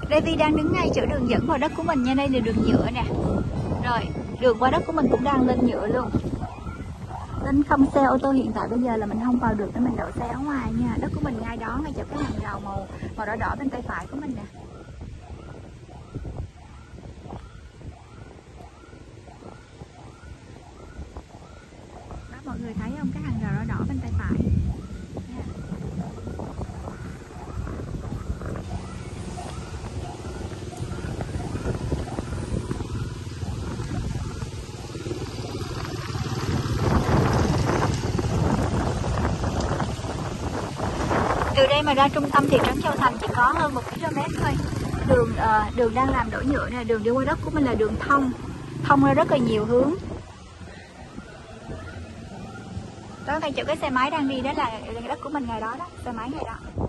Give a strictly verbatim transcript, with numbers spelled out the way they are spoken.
Davy đang đứng ngay chỗ đường dẫn vào đất của mình nha, đây là đường nhựa nè. Rồi, đường qua đất của mình cũng đang lên nhựa luôn. Lên không xe ô tô hiện tại bây giờ là mình không vào được để mình đậu xe ở ngoài nha. Đất của mình ngay đó, ngay chỗ cái hàng rào màu màu đỏ đỏ bên tay phải của mình nè. Đó, mọi người thấy không, cái hàng rào đỏ đỏ bên tay phải. Từ đây mà ra trung tâm thị trấn Châu Thành chỉ có hơn một ki lô mét thôi. Đường uh, đường đang làm đổ nhựa nè, đường đi qua đất của mình là đường thông, thông ra rất là nhiều hướng. Đó, ngay chỗ cái xe máy đang đi đó là đất của mình ngày đó đó, xe máy ngày đó.